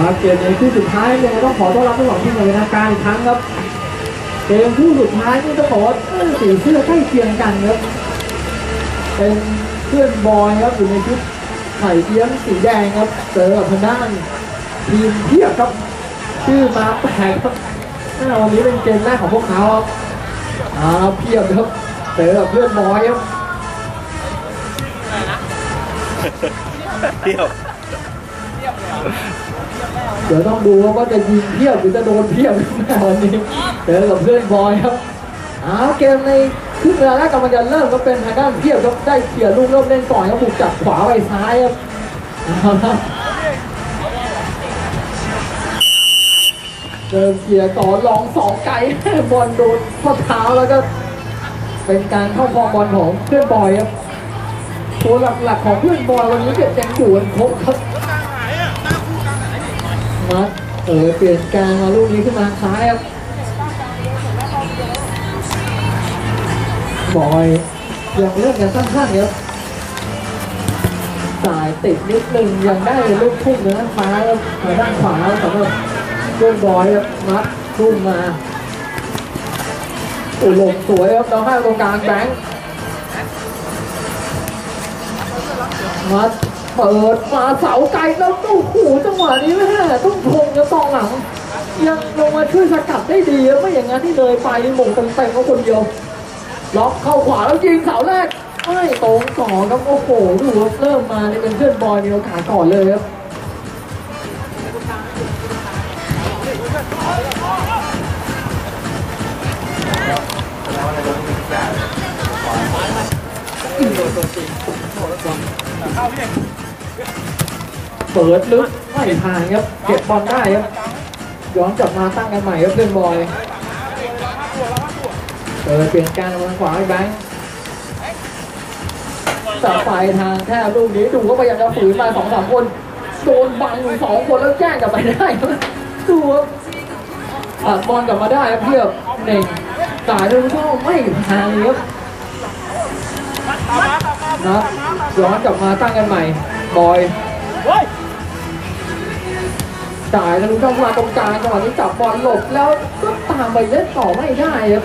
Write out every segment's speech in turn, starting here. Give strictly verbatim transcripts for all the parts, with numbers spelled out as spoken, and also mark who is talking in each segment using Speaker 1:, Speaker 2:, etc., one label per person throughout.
Speaker 1: เกมในคู่สุดท้ายเลยต้องขอต้อนรับทั้งสองทีมในรายการอีกครั้งครับเกมคู่สุดท้ายนี่ต้องบอกว่าสีเสื้อใกล้เคียงกันครับเป็นเพื่อนบอยครับอยู่ในชุดไข่เทียมสีแดงครับเจอกับทางด้านทีมเทียบครับชื่อมาแปลกครับวันนี้เป็นเกมแรกของพวกเขาครับอ่าเพียบครับเจอกับเพื่อนบอยครับ
Speaker 2: เพียบ
Speaker 1: เดี๋ยวต้องดูว่าจะยิงเพียบหรือจะโดนเพียบแม่วันนี้เจอกับเพื่อนบอยครับอ้าวเกมในครึ่งเวลาแรกกำลังจะเริ่มก็เป็นทางด้านเพียบครับได้เขี่ยลูกเริ่มเล่นก่อนครับบุกจากขวาไปซ้ายครับเริ่มเขี่ยต่อลองสองไกลบอลโดนข้อเท้าแล้วก็เป็นการเข้าครองบอลของเพื่อนบอยครับตัวหลักๆของเพื่อนบอยวันนี้เก็บแจงอยู่กันครบครับมาเออเปลี่ยนกลางมาลูกนี้ขึ้นมาซ้ายครับบอยยังเล่นกันสั้นๆครับสายติดนิดนึงยังได้ลูกทุ่งเนื้อฟ้าครับทางด้านขวาสำหรับเพื่อนบอยครับมัดทุ่มมาโอ้ลงสวยครับเราให้ตรงกลางแบงค์มัดเปิดมาเสาไกลแล้วโอ้โหจังหวะนี้แม่ต้องชมกับกองหลังยังลงมาช่วยสกัดได้ดีไม่อย่างนั้นที่เลยไปหม่งเต็มๆเขาคนเดียวล็อกเข้าขวาแล้วยิงเสาแรกไม่ตรงต่อครับโอ้โหดูเริ่มมานี่เป็นเพื่อนบอยมีโอกาสก่อนเลยครับเปิดลึกไม่ผ่านครับเก็บบอลได้ครับย้อนกลับมาตั้งกันใหม่ครับเพื่อนบอยเปิดเปลี่ยนการทางขวาให้แบงค์จับไปทางแค่ลูกนี้ดูก็พยายามจะฝืนมาสองสามคนโดนบังสองคนแล้วแจ้งกลับไปได้ดูครับตัดบอลกลับมาได้ครับเพียบเน่งสายดูก็ไม่ผ่านครับนะย้อนกลับมาตั้งกันใหม่บอยจ่ายแล้วดูเข้ามาตรงกลางจังหวะนี้จับบอลหลบแล้วก็ตามไปเล่นต่อไม่ได้ครับ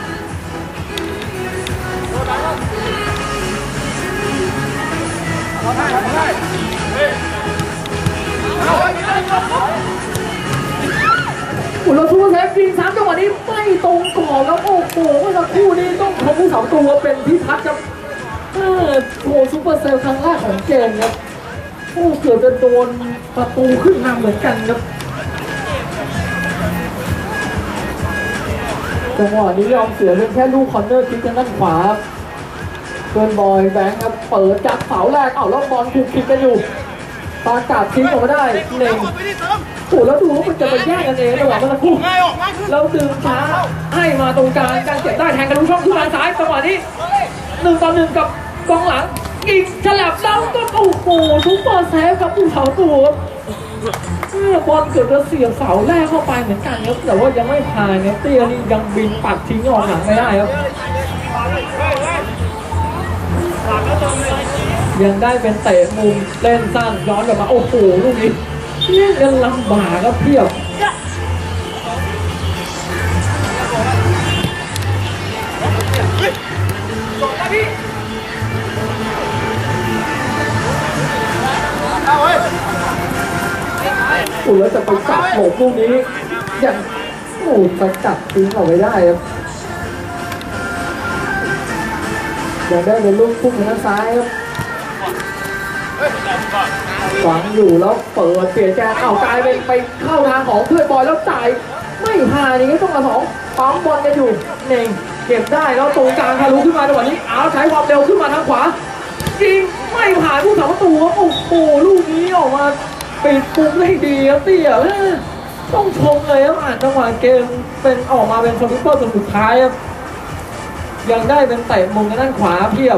Speaker 1: อุลทูเซฟยิงสามจังหวะนี้ไม่ตรงก่อนแล้วโอ้โหเมื่อสักครู่นี้ต้องขอบคุณสองตัวเป็นพิพัฒน์ครับโอ้โหซูเปอร์เซลครั้งแรกของเกมครับโอ้เกือบจะโดนประตูขึ้นนำเหมือนกันครับจังหวะนี้ยอมเสียเป็นแค่ลูกคอร์เนอร์คิกทางด้านขวาเพื่อนบอยแบงค์ครับเปิดจากเสาแรกเอ้าแล้วบอลถูกคิกกันอยู่ปากาดทิ้งออกมาได้เน่งโอ้แล้วดูว่ามันจะไปแย่งกันเองระหว่างมันคู่แล้วดึงช้าให้มาตรงกลางการเก็บได้แทงกันลูกช่องที่ทางซ้ายจังหวะนี้หนึ่งต่อหนึ่งกับกองหลังอีกฉลับแล้วก็โอ้โหซุปเปอร์เซฟกับผู้เสาตัวบอลเกือบจะเสียบเสาแรกเข้าไปเหมือนกันครับแต่ว่ายังไม่ผ่านครับเตี้ยนี่ยังบินปัดทิ้งออกหลังไม่ได้ครับยังได้เป็นเตะมุมเล่นสั้นย้อนกลับมาโอ้โหลูกนี้เล่นกันลำบากครับเพียบโอ้แล้วจะไปจับโหมลูกนี้ยังโอ้ไปจับทิ้งออกไปได้ครับยังได้เป็นลูกพุ่งทางซ้ายครับฝังอยู่แล้วเปิดเปลี่ยนแกนเอากลายเป็นไปเข้าทางของเพื่อนบอยแล้วจ่ายไม่ผ่านอย่างนี้ต้องมาสองปั๊มบอลกันอยู่เน่งเก็บได้แล้วตรงกลางทะลุขึ้นมาในวันนี้เอาใช้ความเร็วขึ้นมาทางขวายิงไม่ผ่านผู้สาประตูโอ้โหลูกนี้ออกมาปิดปุ่มได้ดีครับเตี้ยต้องชมเลยครับอ่านจังหวะเกมเป็นออกมาเป็นสวิปเปอร์สุดท้ายครับยังได้เป็นเตะมุมด้านขวาเพียบ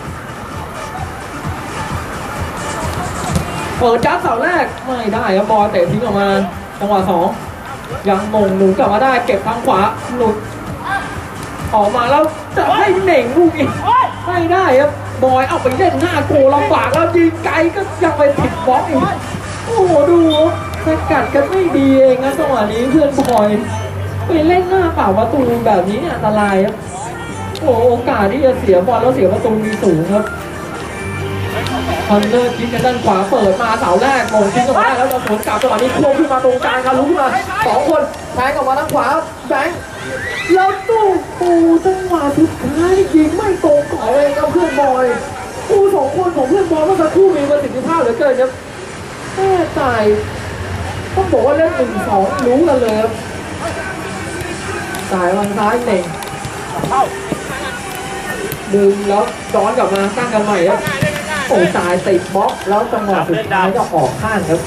Speaker 1: เปิดจับเสาแรกไม่ได้ครับบอลเตะทิ้งออกมาจังหวะสองยังมงหนุนกลับมาได้เก็บทางขวาหลุดออกมาแล้วจะให้เหน่งลูกอีกไม่ได้ครับบอยเอาไปเล่นหน้าโกลำบากแล้วยิงไกลก็ยังไปผิดบล็อกอีกโอ้โหดูสกัดกันไม่ดีเองนะจังหวะนี้เพื่อนบอยไปเล่นหน้าเปล่าประตูแบบนี้เนี่ยอันตรายครับโอ้โอกาสที่จะเสียบอลแล้วเสียประตูมีสูงครับคอนเนอร์คิกกันด้านขวาเปิดมาเสาแรกโมงทิ้งออกมาได้แล้วจะสวนกลับจังหวะนี้โค้งขึ้นมาตรงกลางครับลุกขึ้นมาสองคนแทงออกมาทางขวาแบงค์แล้วตู้ปูจังหวะสุดท้ายยิงไม่ตรงก่อนเลยครับเพื่อนบอยปูสองคนของเพื่อนบอยเมื่อสักครู่มีประสิทธิภาพเหลือเกินครับแม่จ่ายต้องบอกว่าเล่นหนึ่งสองรู้กันเลยครับจ่ายวันซ้ายเน่งดึงแล้วย้อนกลับมาตั้งกันใหม่ครับโอ้จ่ายติดบล็อกแล้วจังหวะสุดท้ายก็ออกข้างครับ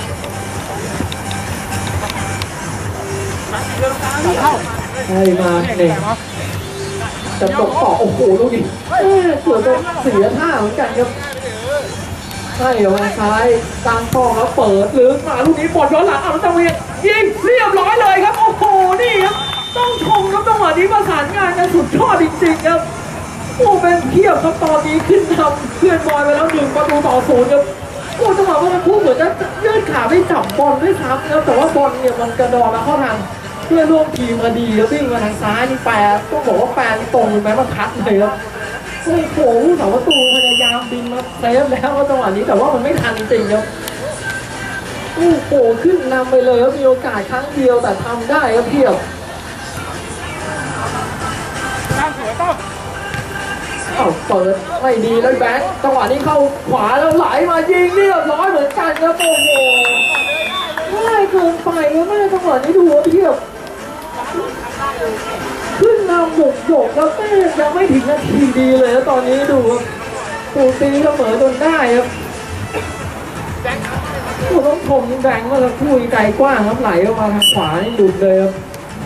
Speaker 1: ใช่มาเน่งจะตกต่อโอ้โหดูดิเกือบจะเสียท่าเหมือนกันครับใช่เอามาซ้ายกลางฟองแล้วเปิดลึกมาลูกนี้บอลย้อนหลังเอาแล้วจังหวะยิงเรียบร้อยเลยครับโอ้โหนี่ครับต้องชมครับจังหวะนี้ประสานงานกันสุดยอดจริงๆครับโอ้เป็นเทียบครับตอนนี้ขึ้นทำเพื่อนบอยไปแล้วหนึ่งประตูต่อศูนย์ครับโอ้จังหวะเมื่อคู่เหมือนจะยืดขาไม่จับบอลด้วยซ้ำครับแต่ว่าบอลเนี่ยมันกระดอนมาเข้าทางเพื่อนร่วมทีมมาดีแล้ววิ่งมาทางซ้ายนี่แปรต้องบอกว่าแปรนี่ตรงแม้มันคัดเลยครับโอ้โหผู้สาประตูพยายามบินมาเซฟแล้วจังหวะนี้แต่ว่ามันไม่ทันจริงครับโอ้โหขึ้นนำไปเลยครับมีโอกาสครั้งเดียวแต่ทำได้ครับเพียบตั้งสวยต้องเอ้าเปิดไม่ดีเลยแบงค์จังหวะนี้เข้าขวาแล้วไหลมายิงเรียบร้อยเหมือนกันครับโอ้โหง่ายเกินไปครับแม่จังหวะนี้ดูเพียบขึ้นนำหมกหยกแล้วแม่ยังไม่ถึงนาทีดีเลยแล้วตอนนี้ดูครับตูตีเสมอจนได้ครับผู้ต้องชมแบงค์ว่าจะพูดไกลกว้างครับไหลออกมาทางขวานี่หลุดเลยครับ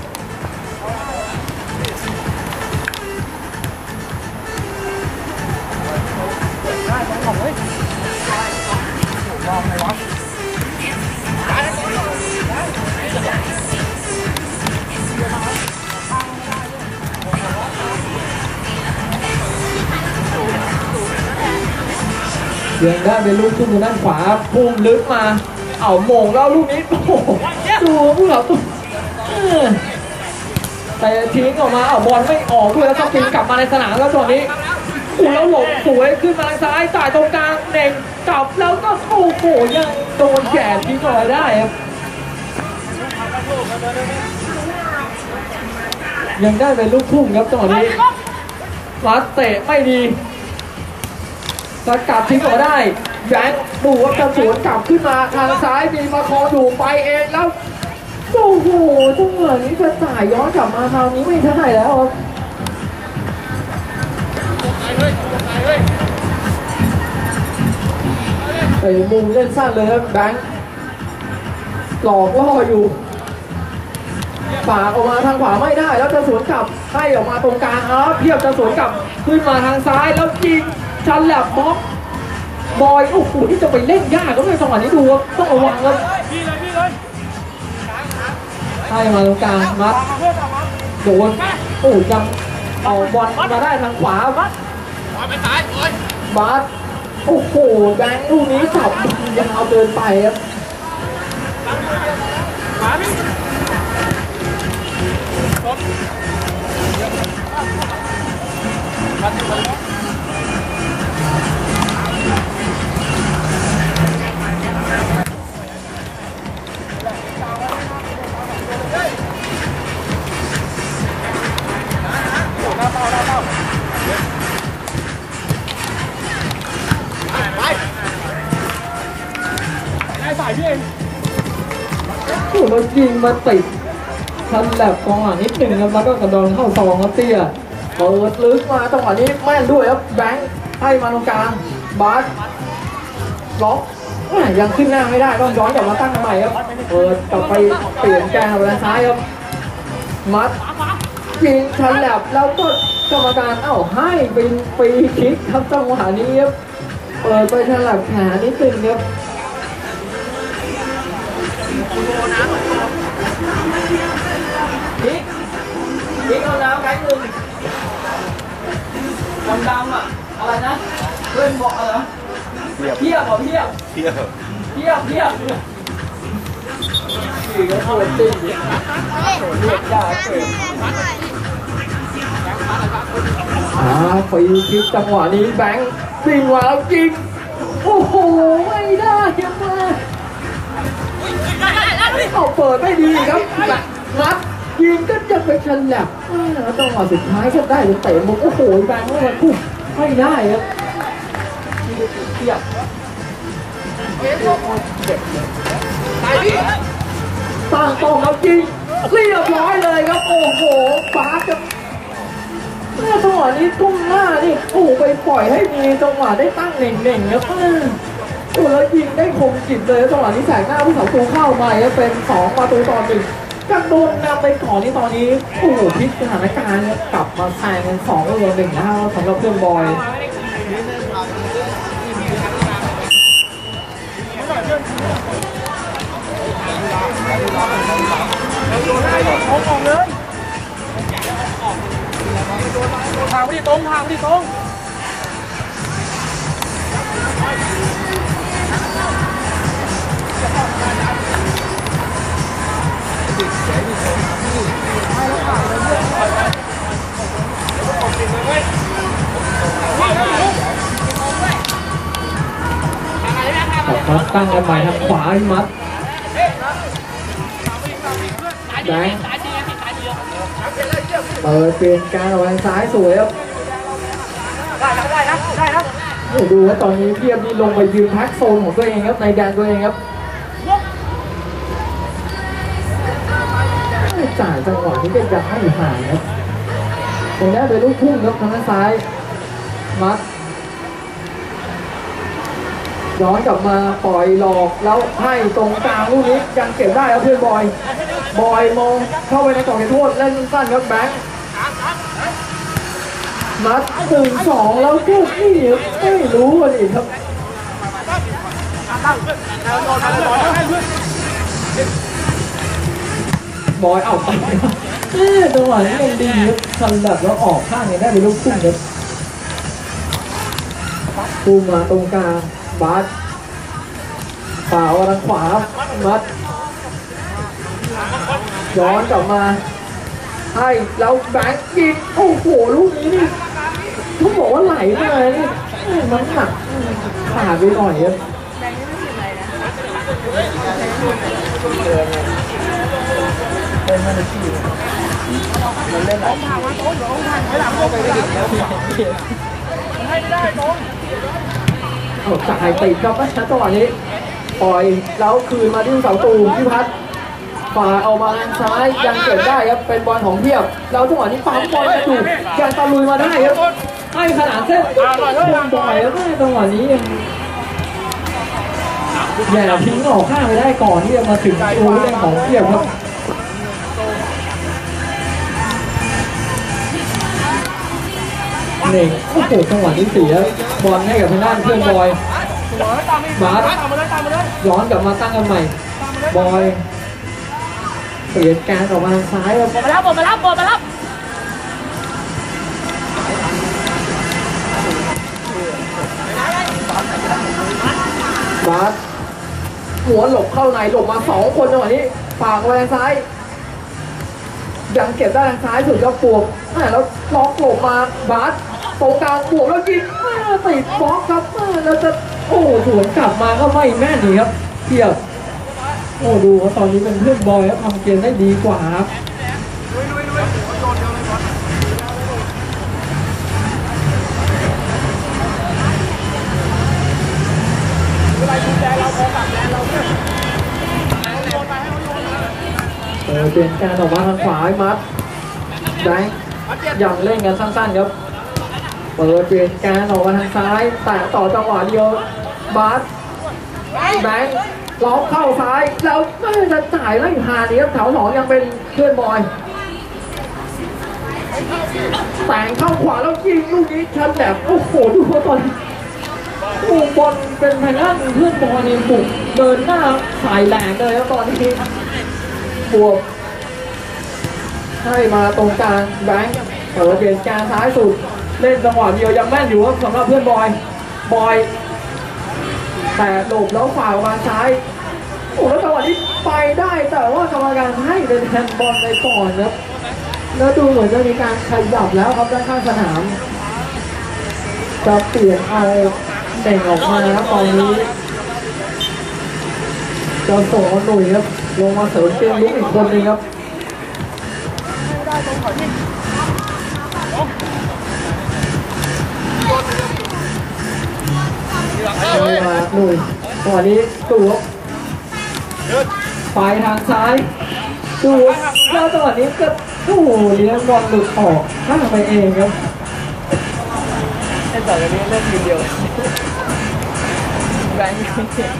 Speaker 1: ยังได้เป็นลูกทุ่งด้านขวาพุ่งลึกมาเอาโมงแล้วลูกนี้โอ้โหดูผู้เขาตุ้แต่ทิ้งออกมาเอาบอลไม่ออกด้วยแล้วก็ตีกลับมาในสนามแล้วตอนนี้อู้แล้วหลบสวยขึ้นมาทางซ้ายจ่ายตรงกลางเน่งกลับแล้วก็โอ้โหยังโดนแก่ทิ้งออกได้ครับยังได้เป็นลูกทุ่งครับตอนนี้วัดเตะไม่ดีสกัดทิ้งออกได้แบงค์ดูว่าจะสวนกลับขึ้นมาทางซ้ายมีมาคออยู่ไปเองแล้วโอ้โหจังหวะนี้จะจ่ายย้อนกลับมาทางนี้ไม่ได้แล้วไอ้มุมเล่นสั้นเลยครับแบงค์หลอกล่ออยู่ฝากออกมาทางขวาไม่ได้แล้วจะสวนกลับให้ออกมาตรงกลางอ๋อเพียบจะสวนกลับขึ้นมาทางซ้ายแล้วยิงชันแหลบบล็อกบอยโอ้โหที่จะไปเล่นยากก็ไม่จังหวะนี้ดูครับต้องระวังครับให้มาตรงกลางมัดโดนโอ้ยังเอาบอลมาได้ทางขวาบัสไปซ้ายบัสโอ้โหแบงค์ลูกนี้จับยาวเกินไปครับโอ้เรายิงมาติดทันแหลบกองหลังนิดหนึ่งครับแล้วก็กระโดดเข้าซองครับเตี้ยเปิดลึกมาจังหวะนี้แม่นด้วยครับแบงค์ให้มาตรงกลางบาสล็อกยังขึ้นหน้าไม่ได้ต้องย้อนกลับมาตั้งใหม่ครับเปิดกลับไปเปลี่ยนแกนไปทางซ้ายครับมัดยิงทันแหลบแล้วก็กรรมการเอ้าให้เป็นฟรีคิกครับจังหวะนี้ครับเปิดไปทันแหลบแขนนิดนึงครับนี่นี่เอาน้ำไก่หนึ่งดำดำอ่ะอะไรนะเพื่อนบอกอะไรเพียบเพียบเพียบเพียบเพียบอีกแล้วโดนดิ้งเลือดยาเกิดอ่าฟรีคิกจังหวะนี้แบงค์วิ่งมาแล้วยิงโอ้โหไม่ได้ยังไงเอาเปิดไม่ดีครับนัดยิงก็จะไปฉลับแล้วจังหวะสุดท้ายก็ได้เตะมุกโอ้โหแบงค์มันพุ่งไม่ได้ครับเทียบตั้งตรงแล้วยิงเรียบร้อยเลยครับโอ้โหฟ้าจะแม่จังหวะนี้ทุ่มหน้านี่โอ้ไปปล่อยให้มีจังหวะได้ตั้งเน่งๆครับโอ้แล้วยิงได้คมจิตเลยจังหวะนี้แสงหน้าผู้สาวตูเข้ามาเป็นสองประตูต่อหนึ่งจากโดนนำไปก่อนนี่ตอนนี้โอ้โหพลิกสถานการณ์กลับมาแซงเป็นสองต่อหนึ่งนะครับสำหรับเพื่อนบอย
Speaker 2: ทางที่ตรงทางที่ตรง
Speaker 1: มัดตั้งกันใหม่ทางขวาพี่มัดแบงค์เปิดเปลี่ยนการออกทางซ้ายสวยครับได้ได้นะได้นะดูว่าตอนนี้เทียบนี่ลงไปยืนพักโซนของตัวเองครับในแดนตัวเองครับจ่ายจังหวะที่ก็ยังไม่ห่างครับตรงนี้เป็นลูกพุ่งครับทางด้านซ้ายมัดย้อนกลับมาปล่อยหลอกแล้วให้ตรงกลางลูกนี้ยังเก็บได้ครับเพื่อนบอยบอยมองเข้าไปในกล่องเขตโทษเล่นสั้นครับแบงค์มัดหนึ่งสองแล้วลูกนี่ไม่รู้อะไรครับบอยเอาไปเอ๊ะจังหวะนี้ยังดีครับทันแบบแล้วออกข้างนี้ได้เป็นลูกพุ่งครับปูมาตรงกลางบาสฝ่าวทางขวามัดย้อนกลับมาให้แล้วแบงค์ยิงโอ้โหลูกนี้นี่ต้องบอกว่าไหลเลยนี่มันหนักขาดไปหน่อยครับเป็นมันที่มันเล่นอะไรทางมาโต้โต้ทางให้หลังเข้าไปได้ให้ไม่ได้โต้เอาจ่ายติดครับนะจังหวะนี้ปล่อยแล้วคืนมาที่เสาตูพิพัฒน์ฝ่าเอามาทางซ้ายยังเก็บได้ครับเป็นบอลของเทียบแล้วจังหวะนี้ปั๊มบอลกระดูกยังตะลุยมาได้ครับให้ขนาดเส้นบอลบ่อยแล้วจังหวะนี้ยังอย่าทิ้งออกข้างไปได้ก่อนที่จะมาถึงตัวเล่นของเทียบครับเน่งโอ้โหจังหวะนี้เสียบอลให้กับทางด้านเพื่อนบอยบาสย้อนกลับมาตั้งกันใหม่บอยเปลี่ยนการออกมาทางซ้ายครับมาแล้วมาแล้วมาแล้วบาสหัวหลบเข้าในหลบมาสองคนจังหวะนี้ฝากไว้ทางซ้ายยังเก็บได้ทางซ้ายสุดก็ปวกแล้วล็อกหลบมาบาสตรงกลางปวกแล้วยิงติดบล็อกครับแล้วจะโอ้สวนกลับมาก็ไม่แม่นดีครับเทียบโอ้ดูว่าตอนนี้เป็นเพื่อนบอยแล้วทำเกมได้ดีกว่าครับเออเปลี่ยนการออกมาทางขวามัดแบงค์ยังเล่นกันสั้นๆครับเปิดเปลี่ยนการออกมาทางซ้ายแต่ต่อจังหวะเดียวบาสแบงค์ล็อกเข้าซ้ายแล้วไม่จะจ่ายไล่หานี้ครับแถวสองยังเป็นเพื่อนบอยแต่งเข้าขวาแล้วยิงลูกนี้ชันแบบโอ้โหดูว่าตอนโอ้บอลเป็นทางด้านเพื่อนบอยนี่บุกเดินหน้าสายแหลกเลยครับตอนนี้บวกให้มาตรงกลางแบงค์เปิดเปลี่ยนการซ้ายสุดเล่นจังหวะเดียวยังแม่นอยู่ครับสำหรับเพื่อนบอยบอยแต่หลบแล้วฝ่ามาซ้ายโอ้แล้วจังหวะนี้ไปได้แต่ว่ากรรมการให้เป็นแฮนด์บอลไปก่อนครับแล้วดูเหมือนจะมีการขยับแล้วครับด้านข้างสนามจะเปลี่ยนเอาเด่งออกมาครับตอนนี้จะส่งหนุ่ยครับลงมาเสริมเกมลุกอีกคนหนึ่งครับเลยมาหนุ่ยจังหวะนี้ตัวไปทางซ้ายดูแล้วจังหวะนี้ก็โอ้โหเลี้ยงบอลหลุดออกข้างไปเองครับ
Speaker 2: ไอ้สองคนนี้เล่นทีเดียวแบงค์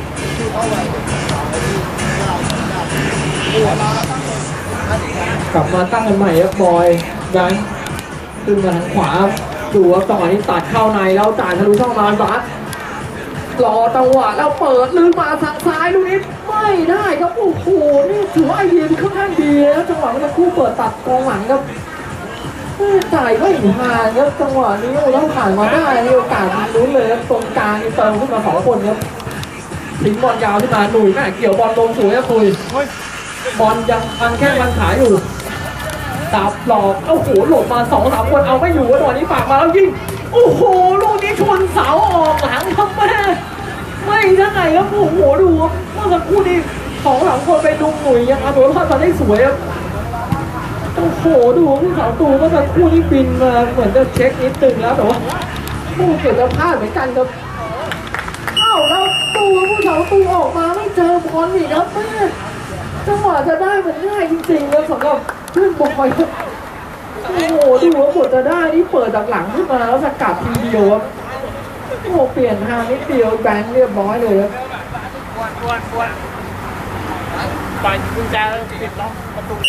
Speaker 1: กลับมาตั้งกันใหม่ครับบอยแบงค์ขึ้นมาทางขวาดูว่าจังหวะนี้ตัดเข้าในแล้วจ่ายทะลุช่องมาบัสรอจังหวะแล้วเปิดลื่นมาทางซ้ายลูกนี้ไม่ได้ครับโอ้โหนี่ถือว่าไอเดียค่อนข้างดีแล้วจังหวะนี้คู่เปิดตัดกองหลังครับจ่ายไม่ผ่านครับจังหวะนี้โอ้แล้วผ่านมาได้มีโอกาสลุ้นเลยครับตรงกลางเติมขึ้นมาสองคนครับทิ้งบอลยาวขึ้นมาหนุ่ยแม่เกี่ยวบอลลงสวยครับคุยบอลยังมันแค่มันขาอยู่ตับหลอกโอ้โหหลบมาสองสามคนเอาไม่อยู่จังหวะนี้ฝากมาแล้วยิงโอ้โหลูกนี้ชนเสาออกหลังครับแม่ไม่ได้ไงครับโอ้โหดูครับเมื่อสักครู่นี้สองหลังคนไปดุงหนุ่ยยังเอาตัวรอดมาได้สวยครับโอ้โหดูผู้สาวตูเมื่อสักครู่นี้บินมาเหมือนจะเช็คนิดตึงแล้วแต่ว่าผู้เกิดจะพลาดเหมือนกันครับเอ้าแล้วตูผู้สาวตูออกมาไม่เจอบอลอีกครับแม่จังหวะจะได้มันง่ายจริงๆเลยสำหรับเพื่อนบอยโอ้โหดูว่าบทจะได้นี่เปิดจากหลังขึ้นมาแล้วสกัดทีเดียวครับโอ้โหเปลี่ยนทางนิดเดียวแบงค์เรียบร้อยเลยครับ
Speaker 2: กวนกวนกวนปล่อยกุญแจปิดล็อกประตู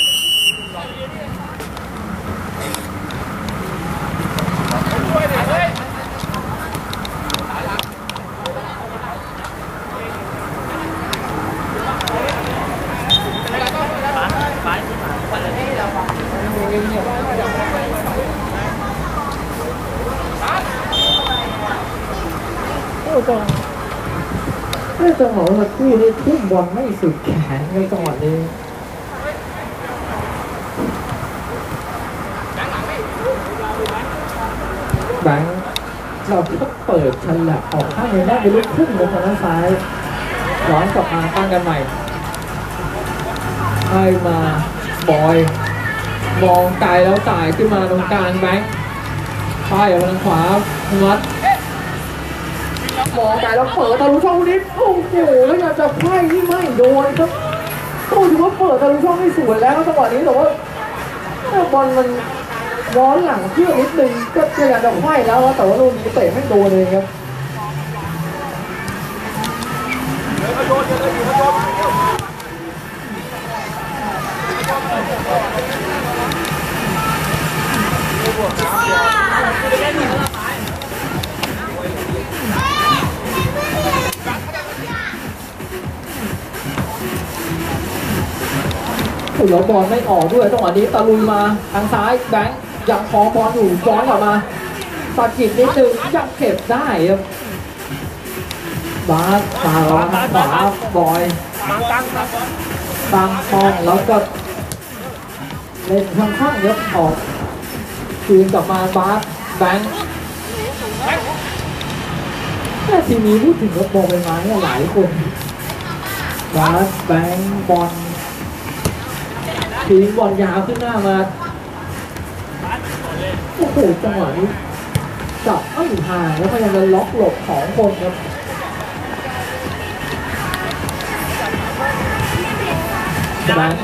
Speaker 1: จังเรื่องจังหวะเมื่อกี้นี่ทุ่มบอลไม่สุดแขนในจังหวะนี้แบงค์เราก็เปิดฉลับออกข้างในได้ไปลุกขึ้นบนทางด้านซ้ายย้อนกลับมาตั้งกันใหม่ให้มาบอยมองไกลแล้วจ่ายขึ้นมาตรงกลางแบงค์ป้ายออกมาทางขวาวัดมองไกลแล้วเปิดทะลุช่องนิดโอ้โหแล้วอยากจะไพ่ที่ไม่โดนครับโอ้ถือว่าเปิดทะลุช่องให้สวยแล้วจังหวะนี้แต่ว่าบอลมันร้อนหลังเพื่อนิดนึงก็พยายามจะไพ่แล้วแต่ว่าลูกนี้เตะไม่โดนเลยครับแล้วบอลไม่ออกด้วยจังหวะนี้ตะลุยมาทางซ้ายแบงค์ยังคล้องบอลอยู่ย้อนกลับมาสะกิดนิดนึงยังเก็บได้ครับบาสมาแล้วขวาบอยตั้งตั้งทองแล้วก็เล่นข้างข้างยกออกคืนกลับมาบาสแบงค์แต่ทีนี้พูดถึงรถบอลไปมาเนี่ยหลายคนบาสแบงค์บอลทิ้งบอลยาวขึ้นหน้ามาโอ้โหจังหวะนี้จับไม่ห่างแล้วพยายามจะล็อกหลบสองคนครับแบงค์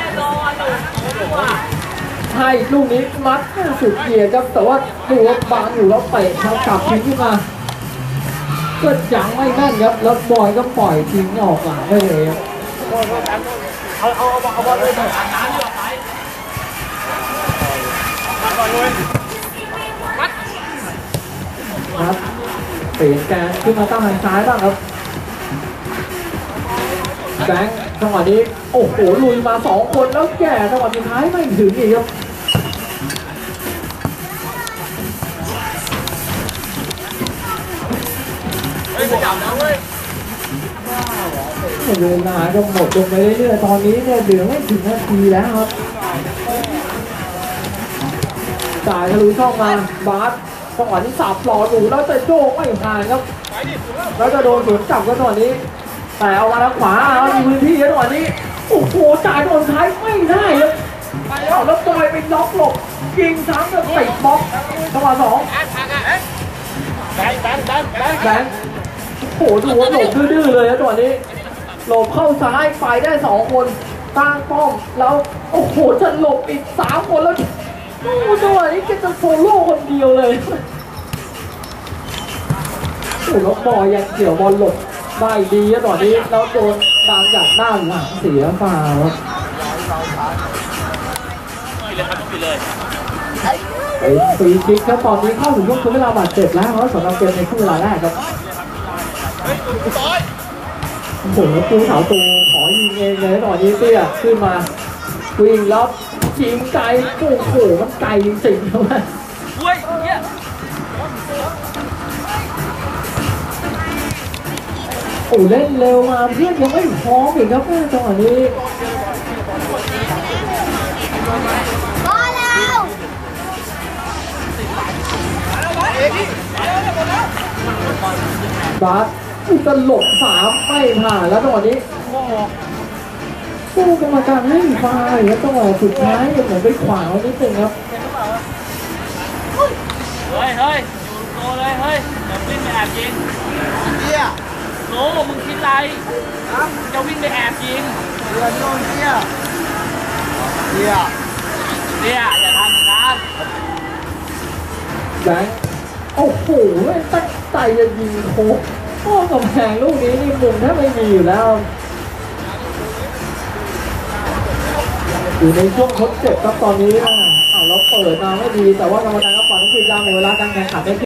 Speaker 1: ให้ลูกนี้มัดสุดเกียร์ครับแต่ว่าดูว่าบางอยู่แล้วเตะเขากลับทิ้งขึ้นมาก็ยังไม่แม่นครับแล้วบอยก็ปล่อยทิ้งออกหลังไปเลยครับ
Speaker 2: เอาเอาเอาเอาบอลเลยอาบน้ำดีกว่าไปมาก่อนเลยมัด
Speaker 1: ครับเปลี่ยนแกนขึ้นมาตั้งทางซ้ายบ้างครับแบงค์จังหวะนี้โอ้โหลุยมาสองคนแล้วแก่จังหวะสุดท้ายไม่ถึงอีกครับ
Speaker 2: เฮ้ยจับแล้วเว้ย
Speaker 1: โอ้เวลาก็หมดลงไปเรื่อยๆตอนนี้เนี่ยเหลือไม่ถึงนาทีแล้วครับจ่ายทะลุช่องมาบาสจังหวะที่สับหล่อหนูแล้วจะโยกไม่ผ่านครับแล้วจะโดนสวนกลับกันตอนนี้แต่เอามาทางขวาเอามีพื้นที่แล้วตอนนี้โอ้โหจ่ายโดนท้ายไม่ได้ครับเอาแล้วจอยไปล็อกหลบยิงซ้ำกับติดบล็อกจังหวะสอง
Speaker 2: แบงแบงแบงแบง
Speaker 1: แบงค์โอ้โหดูว่าหลบดื้อๆเลยนะตัวนี้หลบเข้าซ้ายไปได้สองคนตั้งป้อมแล้วโอ้โหจะหลบอีกสามคนแล้วดูตัวนี้แกจะโซโล่คนเดียวเลยโอ้โหแล้วบอยยังเกี่ยวบอลหลบได้ดีนะตอนนี้แล้วโดนดังจากด้านหลังเสียฟาวครับ
Speaker 2: ปิดเลยครับปิดเลย
Speaker 1: เป็นฟรีคิกครับตอนนี้เข้าถึงช่วงทดเวลาบาดเจ็บแล้วครับสำหรับเกมในครึ่งเวลาแรกครับโอ้โหปูสาวตูขอยิงเองเลยตอนนี้เตี้ยขึ้นมาวิ่งแล้วยิงไกลโอ้โหมันไกลจริงๆนะ
Speaker 2: เฮ้ยเนี่ย
Speaker 1: โอ้เล่นเร็วมาเพื่อนยังไม่พร้อมอีกครับจังหวะนี้
Speaker 3: พอแล้ว
Speaker 1: บาสจะหลบสามไม่ผ่านแล้วจังหวะนี้ผู้กรรมการให้ฟาวล์แล้วจังหวะสุดท้ายเหมือนไปขวางนิดนึงครับ
Speaker 2: เฮ้ยเฮ้ยอยู่โตเลยเฮ้ยเดี๋ยววิ่งไปแอบยิง
Speaker 3: เฮีย
Speaker 2: โตมึงคิดไรจะวิ่งไปแอบยิง
Speaker 3: เรือโน่นเฮียเฮีย
Speaker 2: เนี่ยอย่าทำอย่างนั้น
Speaker 1: แบงค์โอ้โหไม่ตั้งใจจะยิงโค้งโอ้กำแพงลูกนี้นี่มุมแทบไม่มีอยู่แล้วอยู่ในช่วงทดเจ็บครับตอนนี้อ้าวเราเปิดมาไม่ดีแต่ว่ากรรมการก็ปล่อยให้ทีมยาวหมดเวลาการแข่งขันได้